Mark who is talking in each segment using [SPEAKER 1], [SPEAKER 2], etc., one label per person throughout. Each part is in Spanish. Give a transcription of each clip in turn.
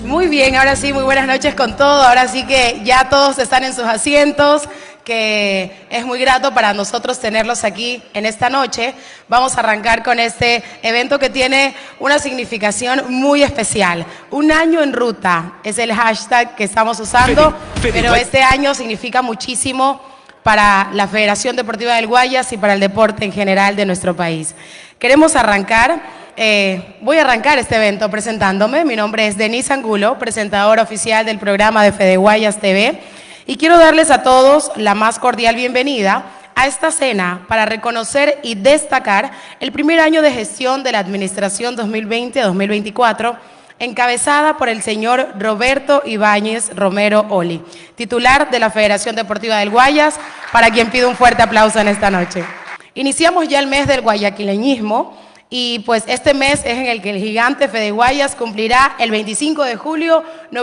[SPEAKER 1] Muy bien, ahora sí, muy buenas noches con todo. Ahora sí que ya todos están en sus asientos, que es muy grato para nosotros tenerlos aquí en esta noche. Vamos a arrancar con este evento que tiene una significación muy especial. Un año en ruta es el hashtag que estamos usando, pero este año significa muchísimo para la Federación Deportiva del Guayas y para el deporte en general de nuestro país. Queremos arrancar. Voy a arrancar este evento presentándome. Mi nombre es Denise Angulo, presentadora oficial del programa de Fede Guayas TV, y quiero darles a todos la más cordial bienvenida a esta cena para reconocer y destacar el primer año de gestión de la administración 2020-2024, encabezada por el señor Roberto Ibáñez Romero Oli, titular de la Federación Deportiva del Guayas, para quien pido un fuerte aplauso en esta noche. Iniciamos ya el mes del guayaquileñismo, y pues este mes es en el que el gigante Fede Guayas cumplirá el 25 de julio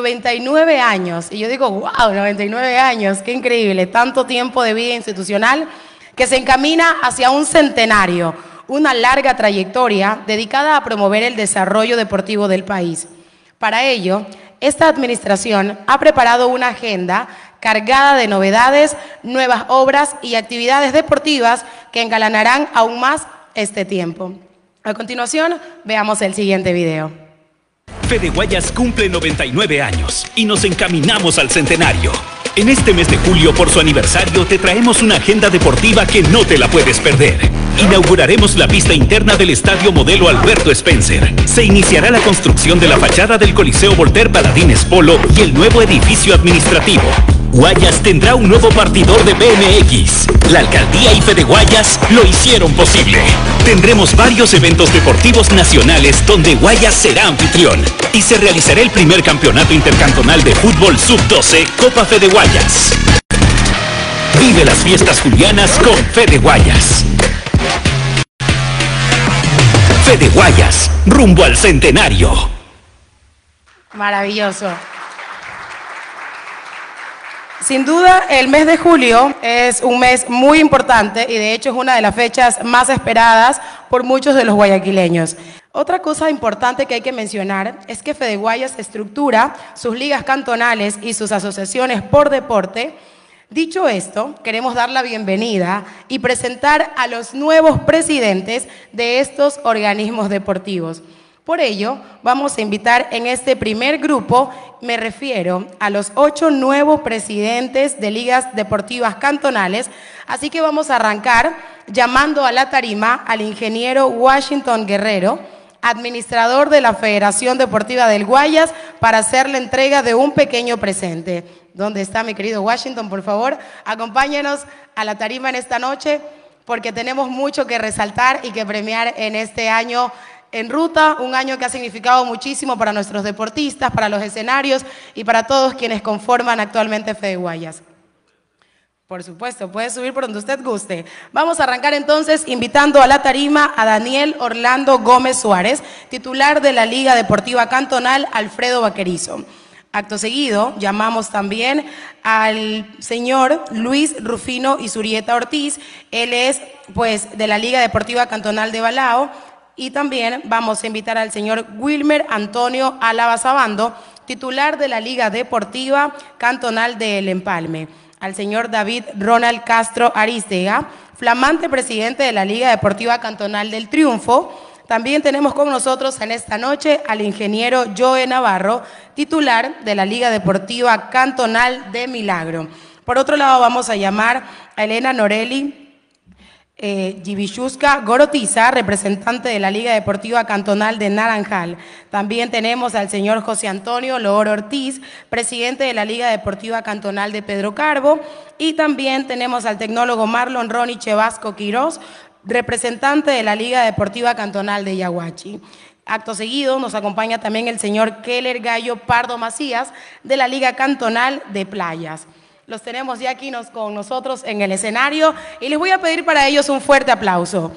[SPEAKER 1] 99 años. Y yo digo, wow, 99 años, qué increíble, tanto tiempo de vida institucional que se encamina hacia un centenario, una larga trayectoria dedicada a promover el desarrollo deportivo del país. Para ello, esta administración ha preparado una agenda cargada de novedades, nuevas obras y actividades deportivas que engalanarán aún más este tiempo. A continuación, veamos el siguiente video.
[SPEAKER 2] Fede Guayas cumple 99 años y nos encaminamos al centenario. En este mes de julio, por su aniversario, te traemos una agenda deportiva que no te la puedes perder. Inauguraremos la pista interna del Estadio Modelo Alberto Spencer. Se iniciará la construcción de la fachada del Coliseo Voltaire Paladines Polo y el nuevo edificio administrativo. Guayas tendrá un nuevo partidor de BMX. La alcaldía y Fede Guayas lo hicieron posible. Tendremos varios eventos deportivos nacionales donde Guayas será anfitrión. Y se realizará el primer campeonato intercantonal de fútbol sub-12 Copa Fede Guayas. Vive las fiestas julianas con Fede Guayas. Fede Guayas, rumbo al centenario.
[SPEAKER 1] Maravilloso. Sin duda, el mes de julio es un mes muy importante y de hecho es una de las fechas más esperadas por muchos de los guayaquileños. Otra cosa importante que hay que mencionar es que Fede Guayas estructura sus ligas cantonales y sus asociaciones por deporte. Dicho esto, queremos dar la bienvenida y presentar a los nuevos presidentes de estos organismos deportivos. Por ello, vamos a invitar en este primer grupo, me refiero a los 8 nuevos presidentes de ligas deportivas cantonales, así que vamos a arrancar llamando a la tarima al ingeniero Washington Guerrero, administrador de la Federación Deportiva del Guayas, para hacer la entrega de un pequeño presente. ¿Dónde está mi querido Washington? Por favor, acompáñenos a la tarima en esta noche, porque tenemos mucho que resaltar y que premiar en este año en ruta, un año que ha significado muchísimo para nuestros deportistas, para los escenarios y para todos quienes conforman actualmente Fede Guayas. Por supuesto, puede subir por donde usted guste. Vamos a arrancar entonces invitando a la tarima a Daniel Orlando Gómez Suárez, titular de la Liga Deportiva Cantonal Alfredo Vaquerizo. Acto seguido, llamamos también al señor Luis Rufino Isurieta Ortiz, él es pues de la Liga Deportiva Cantonal de Balao. Y también vamos a invitar al señor Wilmer Antonio Álava Sabando, titular de la Liga Deportiva Cantonal de El Empalme. Al señor David Ronald Castro Arístega, flamante presidente de la Liga Deportiva Cantonal del Triunfo. También tenemos con nosotros en esta noche al ingeniero Joe Navarro, titular de la Liga Deportiva Cantonal de Milagro. Por otro lado, vamos a llamar a Elena Norelli Givishuska Gorotiza, representante de la Liga Deportiva Cantonal de Naranjal. También tenemos al señor José Antonio Loor Ortiz, presidente de la Liga Deportiva Cantonal de Pedro Carbo. Y también tenemos al tecnólogo Marlon Ronnie Chevasco Quirós, representante de la Liga Deportiva Cantonal de Yaguachi. Acto seguido nos acompaña también el señor Keller Gallo Pardo Macías, de la Liga Cantonal de Playas. Los tenemos ya aquí con nosotros en el escenario y les voy a pedir para ellos un fuerte aplauso.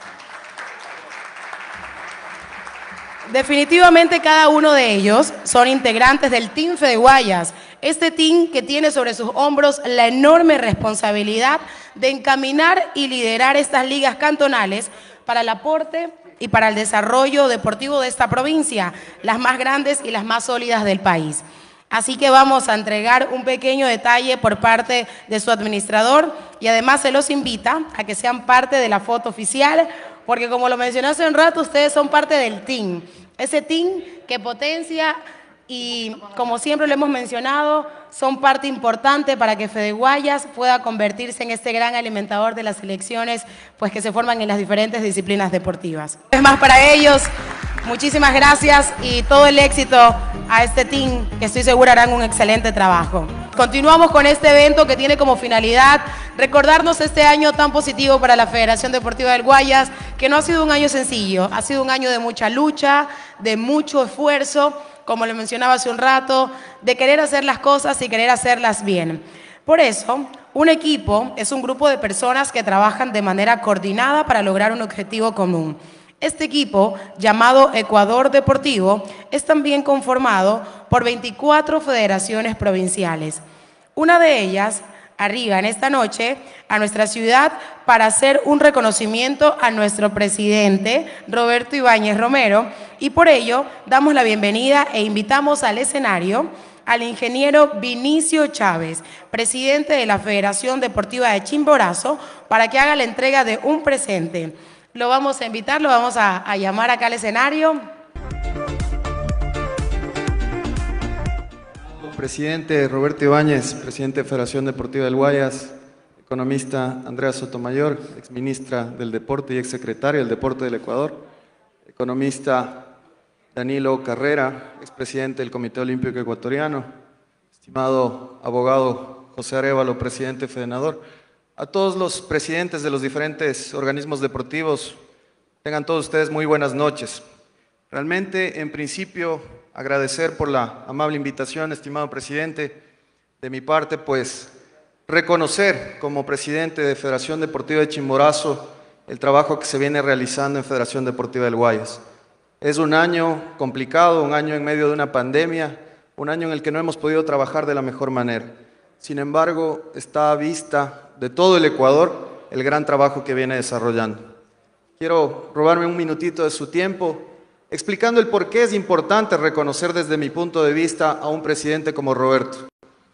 [SPEAKER 1] Definitivamente cada uno de ellos son integrantes del Team Fede Guayas, este team que tiene sobre sus hombros la enorme responsabilidad de encaminar y liderar estas ligas cantonales para el aporte y para el desarrollo deportivo de esta provincia, las más grandes y las más sólidas del país. Así que vamos a entregar un pequeño detalle por parte de su administrador y además se los invita a que sean parte de la foto oficial, porque como lo mencioné hace un rato, ustedes son parte del team. Ese team que potencia y, como siempre lo hemos mencionado, son parte importante para que Fede Guayas pueda convertirse en este gran alimentador de las selecciones pues, que se forman en las diferentes disciplinas deportivas. Es más para ellos, muchísimas gracias y todo el éxito a este team que estoy segura harán un excelente trabajo. Continuamos con este evento que tiene como finalidad recordarnos este año tan positivo para la Federación Deportiva del Guayas, que no ha sido un año sencillo, ha sido un año de mucha lucha, de mucho esfuerzo, como le mencionaba hace un rato, de querer hacer las cosas y querer hacerlas bien. Por eso, un equipo es un grupo de personas que trabajan de manera coordinada para lograr un objetivo común. Este equipo, llamado Ecuador Deportivo, es también conformado por 24 federaciones provinciales. Una de ellas arriba en esta noche a nuestra ciudad para hacer un reconocimiento a nuestro presidente, Roberto Ibáñez Romero, y por ello damos la bienvenida e invitamos al escenario al ingeniero Vinicio Chávez, presidente de la Federación Deportiva de Chimborazo, para que haga la entrega de un presente. Lo vamos a invitar, lo vamos a llamar acá al escenario.
[SPEAKER 3] Presidente Roberto Ibáñez, presidente de Federación Deportiva del Guayas, economista Andrea Sotomayor, exministra del Deporte y exsecretaria del Deporte del Ecuador, economista Danilo Carrera, expresidente del Comité Olímpico Ecuatoriano, estimado abogado José Arévalo, presidente federador, a todos los presidentes de los diferentes organismos deportivos, tengan todos ustedes muy buenas noches. Realmente, en principio, agradecer por la amable invitación, estimado presidente. De mi parte, pues, reconocer como presidente de Federación Deportiva de Chimborazo el trabajo que se viene realizando en Federación Deportiva del Guayas. Es un año complicado, un año en medio de una pandemia, un año en el que no hemos podido trabajar de la mejor manera. Sin embargo, está a vista de todo el Ecuador el gran trabajo que viene desarrollando. Quiero robarme un minutito de su tiempo explicando el por qué es importante reconocer desde mi punto de vista a un presidente como Roberto.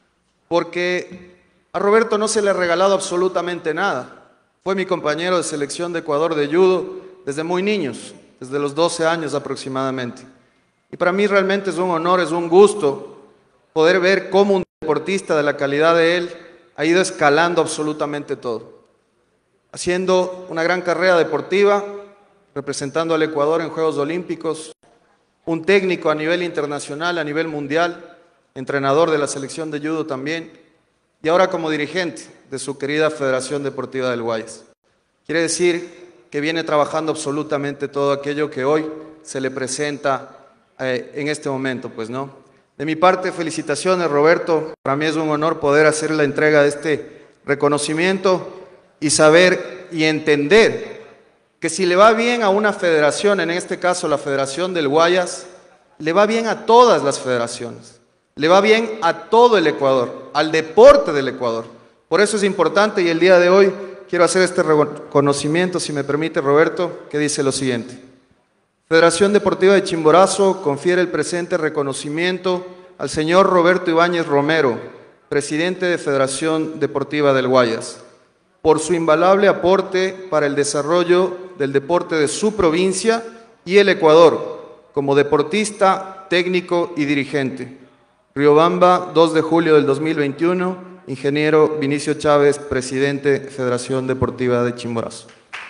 [SPEAKER 3] Porque a Roberto no se le ha regalado absolutamente nada. Fue mi compañero de selección de Ecuador de judo desde muy niños, desde los 12 años aproximadamente. Y para mí realmente es un honor, es un gusto poder ver cómo un deportista de la calidad de él ha ido escalando absolutamente todo. Haciendo una gran carrera deportiva, representando al Ecuador en Juegos Olímpicos, un técnico a nivel internacional, a nivel mundial, entrenador de la selección de judo también, y ahora como dirigente de su querida Federación Deportiva del Guayas. Quiere decir que viene trabajando absolutamente todo aquello que hoy se le presenta en este momento, pues, ¿no? De mi parte, felicitaciones, Roberto. Para mí es un honor poder hacer la entrega de este reconocimiento y saber y entender que si le va bien a una federación, en este caso la Federación del Guayas, le va bien a todas las federaciones, le va bien a todo el Ecuador, al deporte del Ecuador. Por eso es importante y el día de hoy quiero hacer este reconocimiento, si me permite, Roberto, que dice lo siguiente. Federación Deportiva de Chimborazo confiere el presente reconocimiento al señor Roberto Ibáñez Romero, presidente de Federación Deportiva del Guayas, por su invaluable aporte para el desarrollo del deporte de su provincia y el Ecuador, como deportista, técnico y dirigente. Riobamba, 2 de julio del 2021, ingeniero Vinicio Chávez, presidente Federación Deportiva de Chimborazo.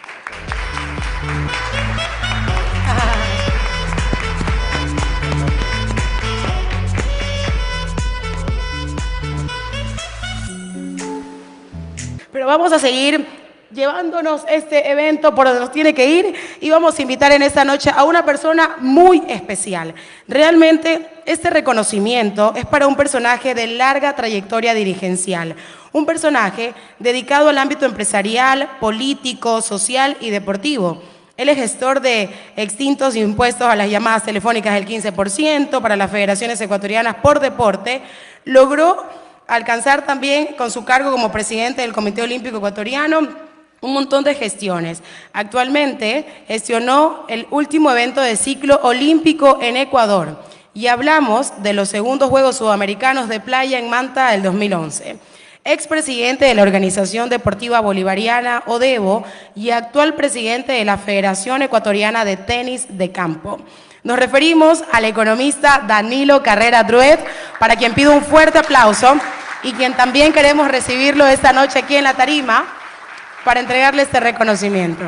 [SPEAKER 1] Pero vamos a seguir llevándonos este evento por donde nos tiene que ir y vamos a invitar en esta noche a una persona muy especial. Realmente este reconocimiento es para un personaje de larga trayectoria dirigencial, un personaje dedicado al ámbito empresarial, político, social y deportivo. Él es gestor de extintos impuestos a las llamadas telefónicas del 15% para las federaciones ecuatorianas por deporte. Logró alcanzar también con su cargo como presidente del Comité Olímpico Ecuatoriano un montón de gestiones. Actualmente gestionó el último evento de ciclo olímpico en Ecuador y hablamos de los segundos Juegos Sudamericanos de Playa en Manta del 2011. Expresidente de la Organización Deportiva Bolivariana, ODEBO, y actual presidente de la Federación Ecuatoriana de Tenis de Campo. Nos referimos al economista Danilo Carrera Druet, para quien pido un fuerte aplauso y quien también queremos recibirlo esta noche aquí en la tarima para entregarle este reconocimiento.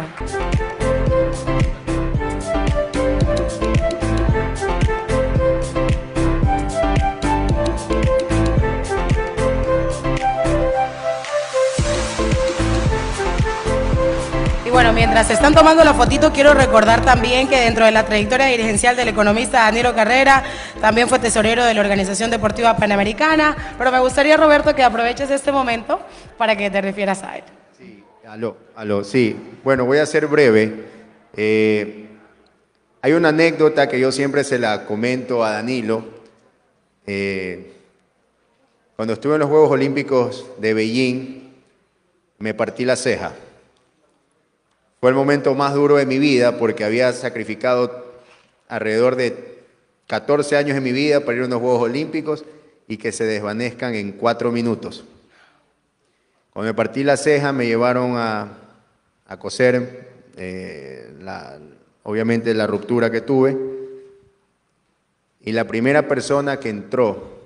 [SPEAKER 1] Bueno, mientras se están tomando la fotito, quiero recordar también que dentro de la trayectoria dirigencial del economista Danilo Carrera, también fue tesorero de la Organización Deportiva Panamericana, pero me gustaría, Roberto, que aproveches este momento para que te refieras a él.
[SPEAKER 4] Sí, sí. Bueno, voy a ser breve. Hay una anécdota que yo siempre se la comento a Danilo. Cuando estuve en los Juegos Olímpicos de Beijing, me partí la ceja. Fue el momento más duro de mi vida porque había sacrificado alrededor de 14 años de mi vida para ir a unos Juegos Olímpicos y que se desvanezcan en 4 minutos. Cuando me partí la ceja me llevaron a coser, obviamente la ruptura que tuve, y la primera persona que entró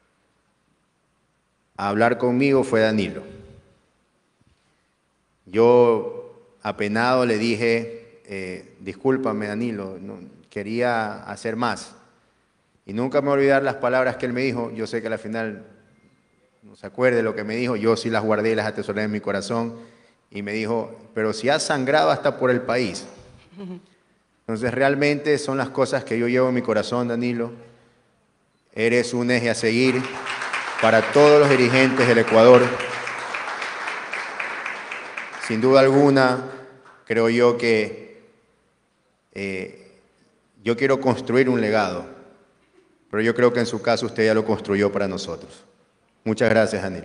[SPEAKER 4] a hablar conmigo fue Danilo. Yo, apenado, le dije, discúlpame, Danilo, no, quería hacer más. Y nunca me voy a olvidar las palabras que él me dijo. Yo sé que al final no se acuerde lo que me dijo, yo sí las guardé y las atesoré en mi corazón. Y me dijo, pero si has sangrado hasta por el país. Entonces realmente son las cosas que yo llevo en mi corazón, Danilo. Eres un eje a seguir para todos los dirigentes del Ecuador. Sin duda alguna, creo yo que yo quiero construir un legado, pero yo creo que en su caso usted ya lo construyó para nosotros. Muchas gracias, Danilo.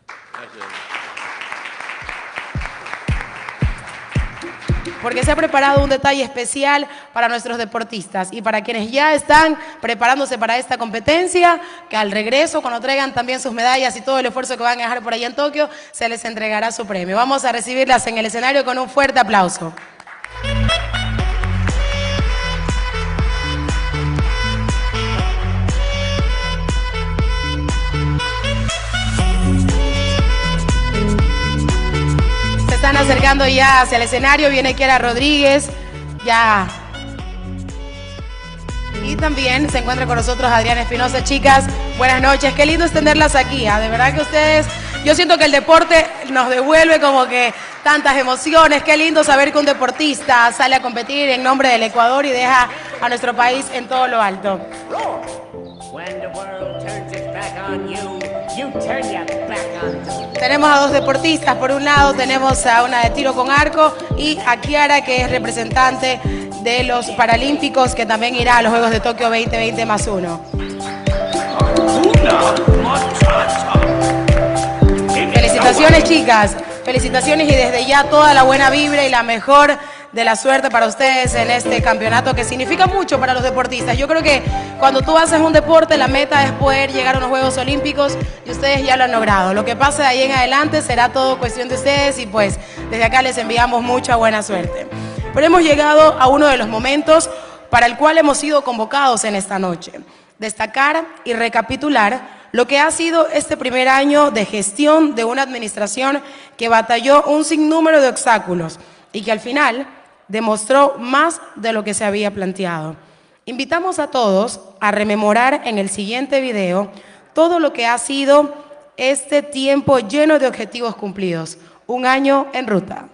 [SPEAKER 1] Porque se ha preparado un detalle especial para nuestros deportistas y para quienes ya están preparándose para esta competencia, que al regreso, cuando traigan también sus medallas y todo el esfuerzo que van a dejar por allá en Tokio, se les entregará su premio. Vamos a recibirlas en el escenario con un fuerte aplauso. Están acercando ya hacia el escenario, viene Kiara Rodríguez, ya. Y también se encuentra con nosotros Adriana Espinosa. Chicas, buenas noches, qué lindo es tenerlas aquí, ¿eh? De verdad que ustedes, yo siento que el deporte nos devuelve como que tantas emociones, qué lindo saber que un deportista sale a competir en nombre del Ecuador y deja a nuestro país en todo lo alto. Tenemos a dos deportistas, por un lado tenemos a una de tiro con arco y a Kiara, que es representante de los Paralímpicos, que también irá a los Juegos de Tokio 2020+1. Felicitaciones, chicas, felicitaciones y desde ya toda la buena vibra y la mejor de la suerte para ustedes en este campeonato que significa mucho para los deportistas. Yo creo que cuando tú haces un deporte, la meta es poder llegar a unos Juegos Olímpicos y ustedes ya lo han logrado. Lo que pase de ahí en adelante será todo cuestión de ustedes y pues desde acá les enviamos mucha buena suerte. Pero hemos llegado a uno de los momentos para el cual hemos sido convocados en esta noche. Destacar y recapitular lo que ha sido este primer año de gestión de una administración que batalló un sinnúmero de obstáculos y que al final demostró más de lo que se había planteado. Invitamos a todos a rememorar en el siguiente video todo lo que ha sido este tiempo lleno de objetivos cumplidos. Un año en ruta.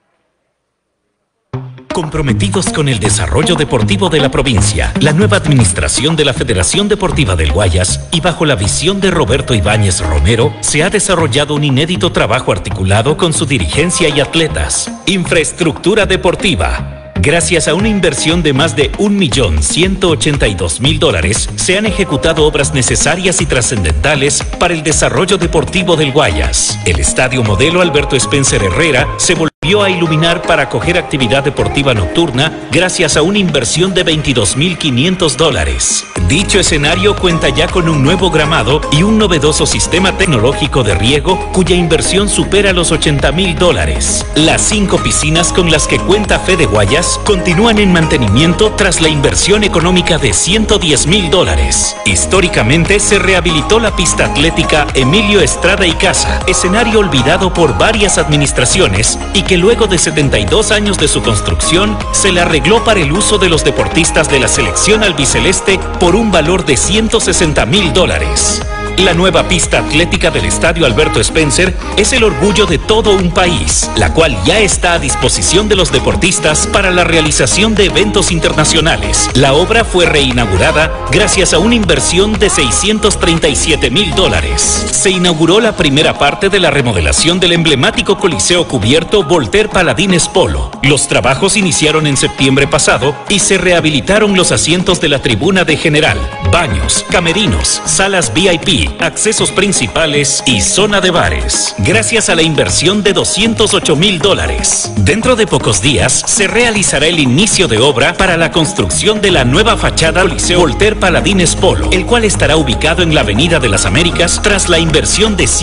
[SPEAKER 2] Comprometidos con el desarrollo deportivo de la provincia, la nueva administración de la Federación Deportiva del Guayas y bajo la visión de Roberto Ibáñez Romero, se ha desarrollado un inédito trabajo articulado con su dirigencia y atletas. Infraestructura deportiva, Gracias a una inversión de más de $1.182.000, se han ejecutado obras necesarias y trascendentales para el desarrollo deportivo del Guayas. El Estadio Modelo Alberto Spencer Herrera se volvió a iluminar para acoger actividad deportiva nocturna gracias a una inversión de $22.500. Dicho escenario cuenta ya con un nuevo gramado y un novedoso sistema tecnológico de riego cuya inversión supera los $80.000. Las 5 piscinas con las que cuenta Fede Guayas continúan en mantenimiento tras la inversión económica de $110.000. Históricamente se rehabilitó la pista atlética Emilio Estrada y Casa, escenario olvidado por varias administraciones y que luego de 72 años de su construcción se le arregló para el uso de los deportistas de la selección albiceleste por un valor de $160.000. La nueva pista atlética del Estadio Alberto Spencer es el orgullo de todo un país, la cual ya está a disposición de los deportistas para la realización de eventos internacionales. La obra fue reinaugurada gracias a una inversión de $637.000. Se inauguró la primera parte de la remodelación del emblemático coliseo cubierto Voltaire Paladines Polo. Los trabajos iniciaron en septiembre pasado y se rehabilitaron los asientos de la tribuna de general, baños, camerinos, salas VIP, accesos principales y zona de bares, gracias a la inversión de $208.000. Dentro de pocos días se realizará el inicio de obra para la construcción de la nueva fachada Coliseo Voltaire Paladines Polo, el cual estará ubicado en la Avenida de las Américas tras la inversión de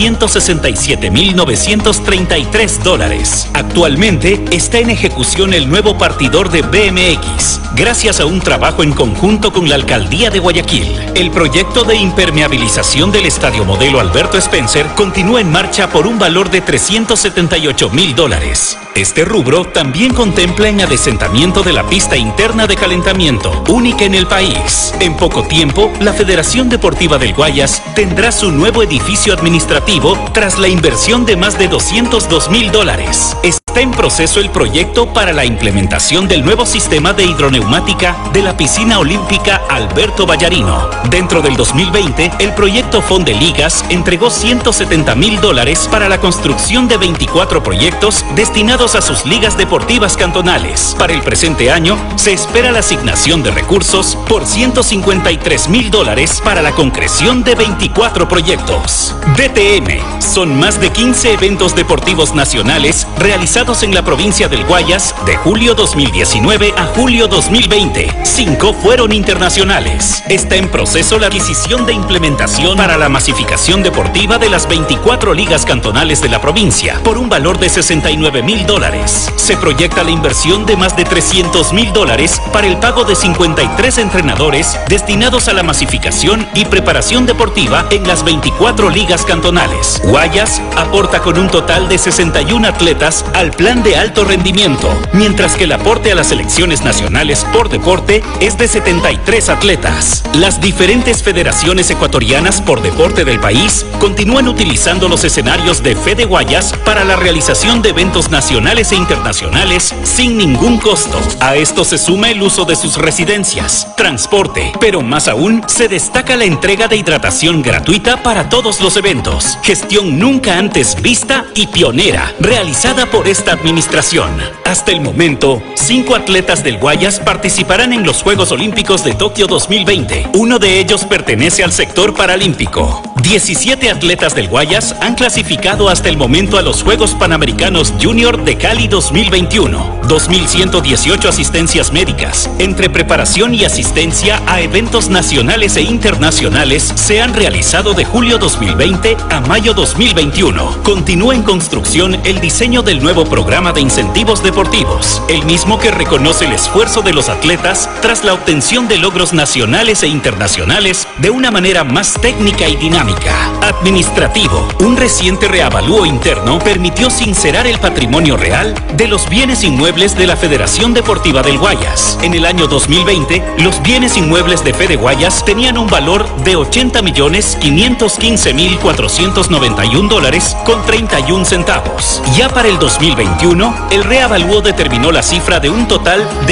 [SPEAKER 2] $167.933. Actualmente está en ejecución el nuevo partidor de BMX, gracias a un trabajo en conjunto con la Alcaldía de Guayaquil. El proyecto de impermeabilización del Estadio Modelo Alberto Spencer continúa en marcha por un valor de $378.000. Este rubro también contempla en adesentamiento de la pista interna de calentamiento, única en el país. En poco tiempo, la Federación Deportiva del Guayas tendrá su nuevo edificio administrativo tras la inversión de más de $202.000. Está en proceso el proyecto para la implementación del nuevo sistema de hidroneumática de la piscina olímpica Alberto Vallarino. Dentro del 2020, el proyecto Fonde Ligas entregó $170.000 para la construcción de 24 proyectos destinados a sus ligas deportivas cantonales. Para el presente año, se espera la asignación de recursos por $153.000 para la concreción de 24 proyectos. DTM son más de 15 eventos deportivos nacionales realizados en la provincia del Guayas de julio 2019 a julio 2020. 5 fueron internacionales. Está en proceso la adquisición de implementación para la masificación deportiva de las 24 ligas cantonales de la provincia por un valor de $69.000. Se proyecta la inversión de más de $300.000 para el pago de 53 entrenadores destinados a la masificación y preparación deportiva en las 24 ligas cantonales. Guayas aporta con un total de 61 atletas al plan de alto rendimiento, mientras que el aporte a las selecciones nacionales por deporte es de 73 atletas. Las diferentes federaciones ecuatorianas por deporte del país continúan utilizando los escenarios de Fede Guayas para la realización de eventos nacionales e internacionales sin ningún costo. A esto se suma el uso de sus residencias, transporte, pero más aún se destaca la entrega de hidratación gratuita para todos los eventos. Gestión nunca antes vista y pionera, realizada por esta administración. Hasta el momento, 5 atletas del Guayas participarán en los Juegos Olímpicos de Tokio 2020. Uno de ellos pertenece al sector paralímpico. 17 atletas del Guayas han clasificado hasta el momento a los Juegos Panamericanos Junior de Cali 2021. 2.118 asistencias médicas, entre preparación y asistencia a eventos nacionales e internacionales, se han realizado de julio 2020 a mayo 2021. Continúa en construcción el diseño del nuevo programa de incentivos deportivos, el mismo que reconoce el esfuerzo de los atletas tras la obtención de logros nacionales e internacionales de una manera más técnica y dinámica. Administrativo. Un reciente reavalúo interno permitió sincerar el patrimonio real de los bienes inmuebles de la Federación Deportiva del Guayas. En el año 2020, los bienes inmuebles de Fede Guayas tenían un valor de $80.515.491.31. Ya para el 2021, el reavalúo determinó la cifra de un total de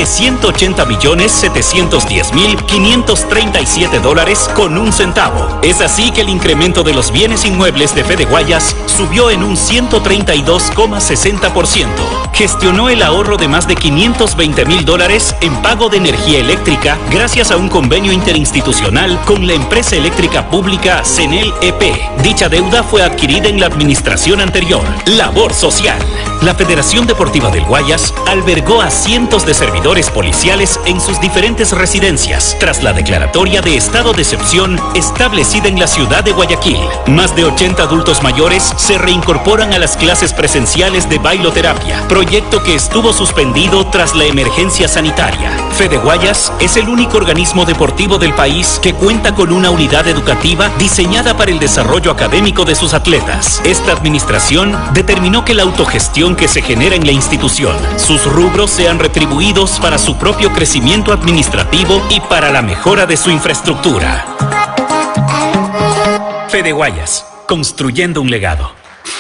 [SPEAKER 2] $180.710.537.01. Es así que el incremento incremento de los bienes inmuebles de Fede Guayas subió en un 132,60%. Gestionó el ahorro de más de $520,000 en pago de energía eléctrica gracias a un convenio interinstitucional con la empresa eléctrica pública CENEL EP. Dicha deuda fue adquirida en la administración anterior. Labor social. La Federación Deportiva del Guayas albergó a cientos de servidores policiales en sus diferentes residencias tras la declaratoria de estado de excepción establecida en la ciudad de Guayaquil. Más de 80 adultos mayores se reincorporan a las clases presenciales de bailoterapia, proyecto que estuvo suspendido tras la emergencia sanitaria. Fede Guayas es el único organismo deportivo del país que cuenta con una unidad educativa diseñada para el desarrollo académico de sus atletas. Esta administración determinó que la autogestión que se genera en la institución, sus rubros sean retribuidos para su propio crecimiento administrativo y para la mejora de su infraestructura. Fede Guayas, construyendo un legado.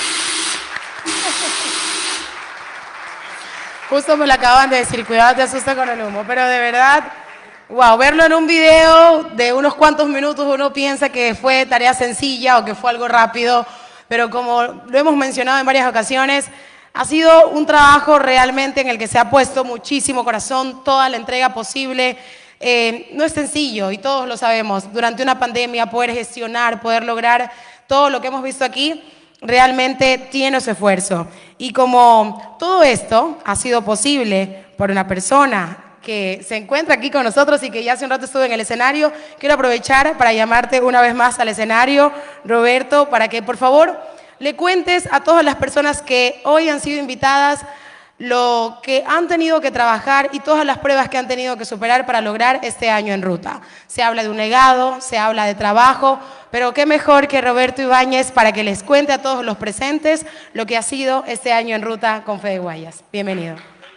[SPEAKER 1] Justo me lo acaban de decir, cuidado, te asusta con el humo, pero de verdad, wow, verlo en un video de unos cuantos minutos uno piensa que fue tarea sencilla o que fue algo rápido, pero como lo hemos mencionado en varias ocasiones, ha sido un trabajo realmente en el que se ha puesto muchísimo corazón, toda la entrega posible. No es sencillo y todos lo sabemos. Durante una pandemia poder gestionar, poder lograr todo lo que hemos visto aquí, realmente tiene su esfuerzo. Y como todo esto ha sido posible por una persona que se encuentra aquí con nosotros y que ya hace un rato estuvo en el escenario, quiero aprovechar para llamarte una vez más al escenario, Roberto, para que por favor le cuentes a todas las personas que hoy han sido invitadas lo que han tenido que trabajar y todas las pruebas que han tenido que superar para lograr este año en ruta. Se habla de un legado, se habla de trabajo, pero qué mejor que Roberto Ibáñez para que les cuente a todos los presentes lo que ha sido este año en ruta con Fede Guayas. Bienvenido.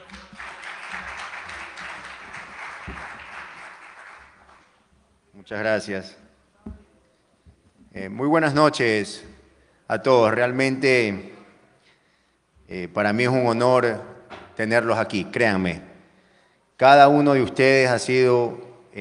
[SPEAKER 4] Muchas gracias. Muy buenas noches a todos. Realmente para mí es un honor tenerlos aquí, créanme. Cada uno de ustedes ha sido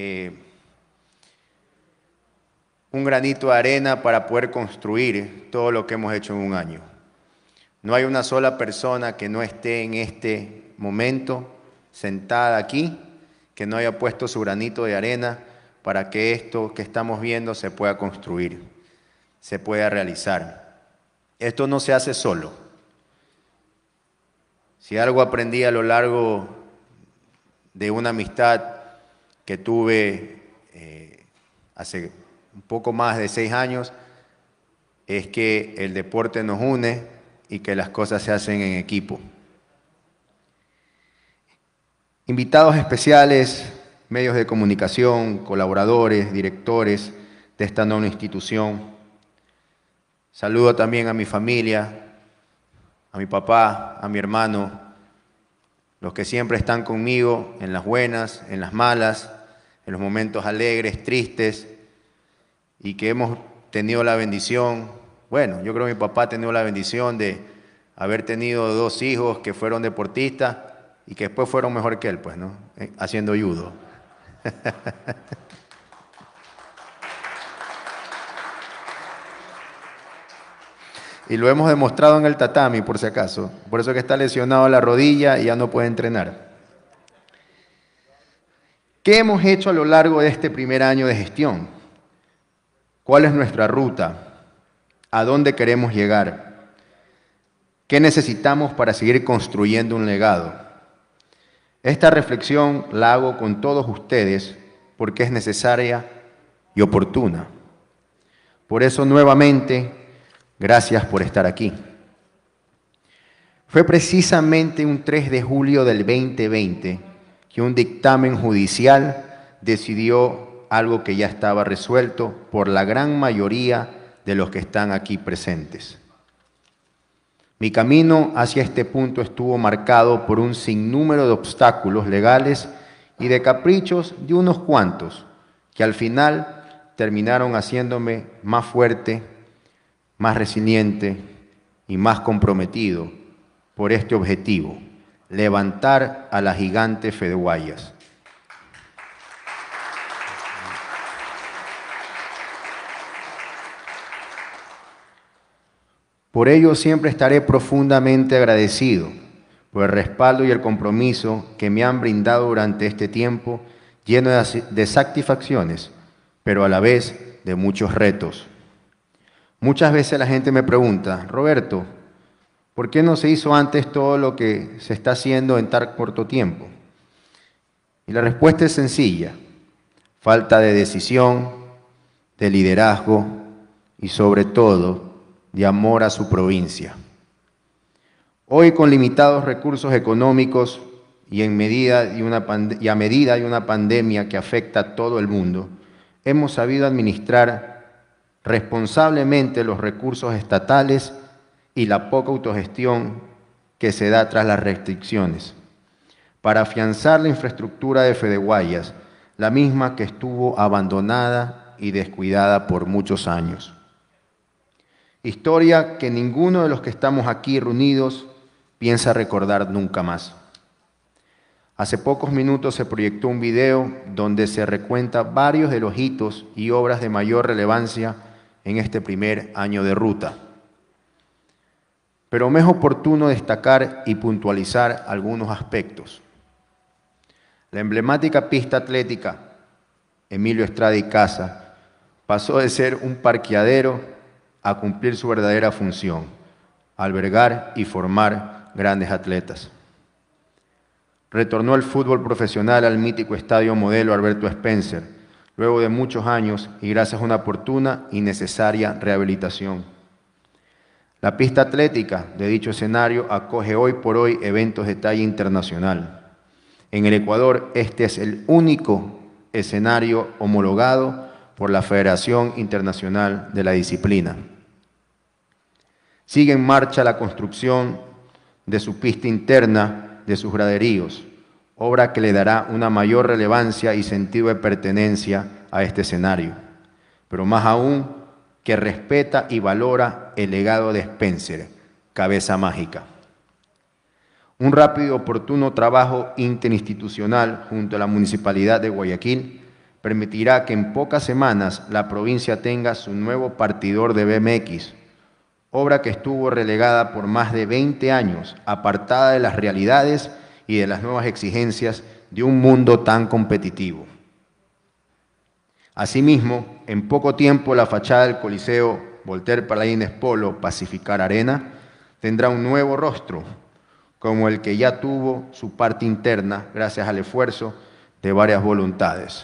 [SPEAKER 4] un granito de arena para poder construir todo lo que hemos hecho en un año. No hay una sola persona que no esté en este momento sentada aquí, que no haya puesto su granito de arena para que esto que estamos viendo se pueda construir, se pueda realizar. Esto no se hace solo. Si algo aprendí a lo largo de una amistad que tuve hace un poco más de 6 años, es que el deporte nos une y que las cosas se hacen en equipo. Invitados especiales, medios de comunicación, colaboradores, directores de esta nueva institución. Saludo también a mi familia, a mi papá, a mi hermano, los que siempre están conmigo en las buenas, en las malas, en los momentos alegres, tristes, y que hemos tenido la bendición, bueno, yo creo que mi papá ha tenido la bendición de haber tenido 2 hijos que fueron deportistas y que después fueron mejor que él, pues, ¿no? Haciendo judo. Y lo hemos demostrado en el tatami, por si acaso. Por eso que está lesionado la rodilla y ya no puede entrenar. ¿Qué hemos hecho a lo largo de este primer año de gestión? ¿Cuál es nuestra ruta? ¿A dónde queremos llegar? ¿Qué necesitamos para seguir construyendo un legado? Esta reflexión la hago con todos ustedes porque es necesaria y oportuna. Por eso, nuevamente, gracias por estar aquí. Fue precisamente un 3 de julio del 2020 que un dictamen judicial decidió algo que ya estaba resuelto por la gran mayoría de los que están aquí presentes. Mi camino hacia este punto estuvo marcado por un sinnúmero de obstáculos legales y de caprichos de unos cuantos, que al final terminaron haciéndome más fuerte, más resiliente y más comprometido por este objetivo, levantar a la gigante Fede Guayas. Por ello siempre estaré profundamente agradecido por el respaldo y el compromiso que me han brindado durante este tiempo lleno de satisfacciones, pero a la vez de muchos retos. Muchas veces la gente me pregunta, Roberto, ¿por qué no se hizo antes todo lo que se está haciendo en tan corto tiempo? Y la respuesta es sencilla: falta de decisión, de liderazgo y sobre todo de amor a su provincia. Hoy, con limitados recursos económicos y a medida de una pandemia que afecta a todo el mundo, hemos sabido administrar responsablemente los recursos estatales y la poca autogestión que se da tras las restricciones, para afianzar la infraestructura de Fede Guayas, la misma que estuvo abandonada y descuidada por muchos años. Historia que ninguno de los que estamos aquí reunidos piensa recordar nunca más. Hace pocos minutos se proyectó un video donde se recuenta varios de los hitos y obras de mayor relevancia en este primer año de ruta. Pero me es oportuno destacar y puntualizar algunos aspectos. La emblemática pista atlética Emilio Estrada y Casa pasó de ser un parqueadero a cumplir su verdadera función: albergar y formar grandes atletas. Retornó el fútbol profesional al mítico estadio modelo Alberto Spencer, luego de muchos años y gracias a una oportuna y necesaria rehabilitación. La pista atlética de dicho escenario acoge hoy por hoy eventos de talla internacional. En el Ecuador, este es el único escenario homologado por la Federación Internacional de la Disciplina. Sigue en marcha la construcción de su pista interna de sus graderíos, obra que le dará una mayor relevancia y sentido de pertenencia a este escenario, pero más aún que respeta y valora el legado de Spencer, cabeza mágica. Un rápido y oportuno trabajo interinstitucional junto a la Municipalidad de Guayaquil permitirá que en pocas semanas la provincia tenga su nuevo partidor de BMX, obra que estuvo relegada por más de 20 años, apartada de las realidades y de las nuevas exigencias de un mundo tan competitivo. Asimismo, en poco tiempo la fachada del Coliseo Voltaire Paladines Polo Pacificar Arena tendrá un nuevo rostro, como el que ya tuvo su parte interna gracias al esfuerzo de varias voluntades.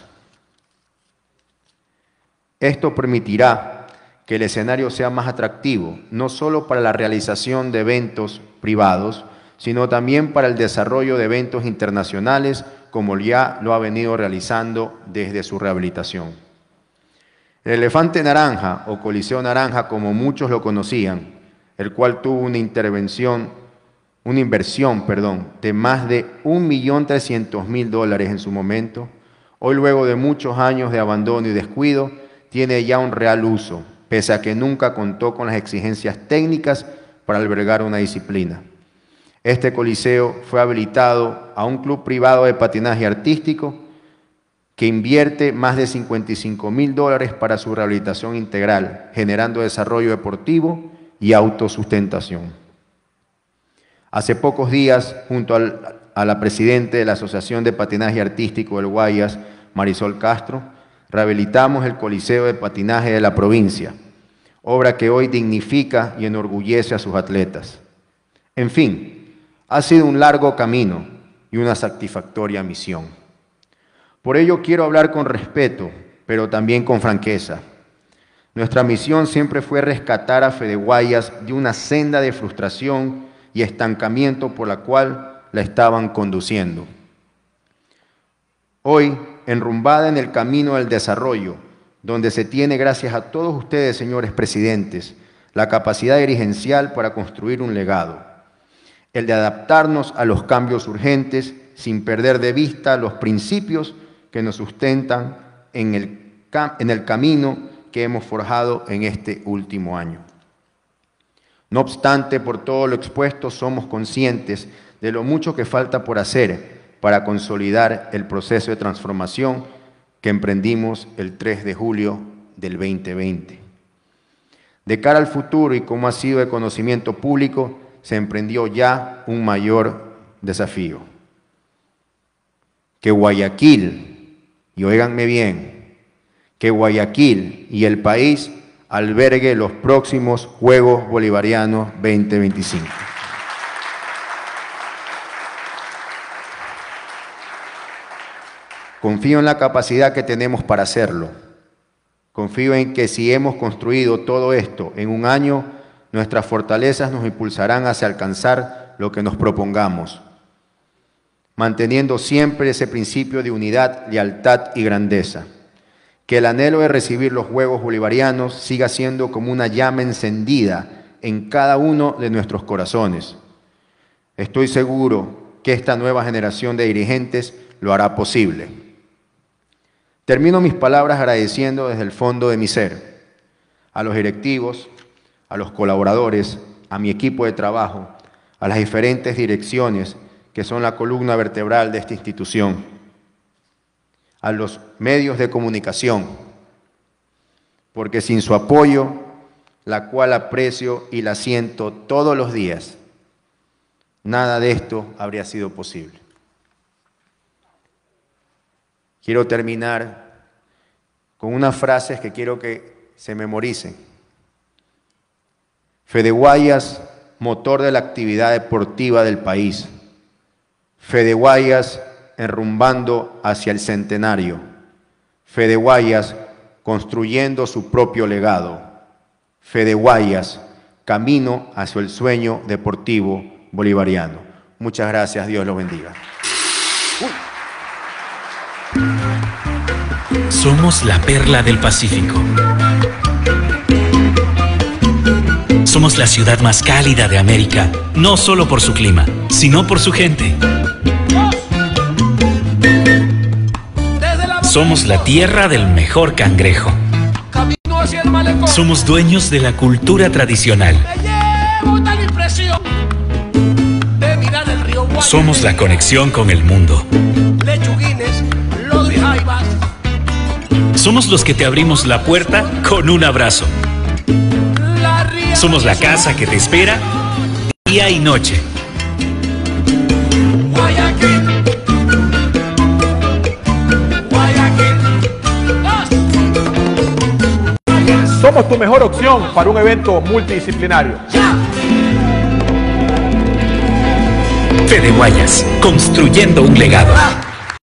[SPEAKER 4] Esto permitirá que el escenario sea más atractivo, no solo para la realización de eventos privados, sino también para el desarrollo de eventos internacionales, como ya lo ha venido realizando desde su rehabilitación. El Elefante Naranja, o Coliseo Naranja, como muchos lo conocían, el cual tuvo una inversión de más de $1.300.000 en su momento, hoy luego de muchos años de abandono y descuido, tiene ya un real uso, pese a que nunca contó con las exigencias técnicas para albergar una disciplina. Este coliseo fue habilitado a un club privado de patinaje artístico que invierte más de $55.000 para su rehabilitación integral, generando desarrollo deportivo y autosustentación. Hace pocos días, junto a la presidenta de la Asociación de Patinaje Artístico del Guayas, Marisol Castro, rehabilitamos el Coliseo de Patinaje de la provincia, obra que hoy dignifica y enorgullece a sus atletas. En fin, ha sido un largo camino y una satisfactoria misión. Por ello quiero hablar con respeto, pero también con franqueza. Nuestra misión siempre fue rescatar a Fede Guayas de una senda de frustración y estancamiento por la cual la estaban conduciendo. Hoy, enrumbada en el camino del desarrollo, donde se tiene, gracias a todos ustedes, señores presidentes, la capacidad dirigencial para construir un legado, el de adaptarnos a los cambios urgentes sin perder de vista los principios que nos sustentan en el camino que hemos forjado en este último año. No obstante, por todo lo expuesto, somos conscientes de lo mucho que falta por hacer para consolidar el proceso de transformación que emprendimos el 3 de julio del 2020. De cara al futuro y como ha sido de conocimiento público, se emprendió ya un mayor desafío. Que Guayaquil, y óiganme bien, que Guayaquil y el país albergue los próximos Juegos Bolivarianos 2025. Confío en la capacidad que tenemos para hacerlo. Confío en que si hemos construido todo esto en un año, nuestras fortalezas nos impulsarán hacia alcanzar lo que nos propongamos, manteniendo siempre ese principio de unidad, lealtad y grandeza. Que el anhelo de recibir los Juegos Bolivarianos siga siendo como una llama encendida en cada uno de nuestros corazones. Estoy seguro que esta nueva generación de dirigentes lo hará posible. Termino mis palabras agradeciendo desde el fondo de mi ser a los directivos, a los colaboradores, a mi equipo de trabajo, a las diferentes direcciones que son la columna vertebral de esta institución, a los medios de comunicación, porque sin su apoyo, la cual aprecio y la siento todos los días, nada de esto habría sido posible. Quiero terminar con unas frases que quiero que se memoricen. Fede Guayas, motor de la actividad deportiva del país. Fede Guayas, enrumbando hacia el centenario. Fede Guayas, construyendo su propio legado. Fede Guayas, camino hacia el sueño deportivo bolivariano. Muchas gracias, Dios los bendiga.
[SPEAKER 2] Somos la perla del Pacífico. Somos la ciudad más cálida de América, no solo por su clima, sino por su gente. Somos la tierra del mejor cangrejo. Somos dueños de la cultura tradicional. Somos la conexión con el mundo. Somos los que te abrimos la puerta con un abrazo. Somos la casa que te espera día y noche.
[SPEAKER 5] Guayaquil, Guayaquil.
[SPEAKER 6] Somos tu mejor opción para un evento multidisciplinario.
[SPEAKER 2] Fede Guayas, construyendo un legado.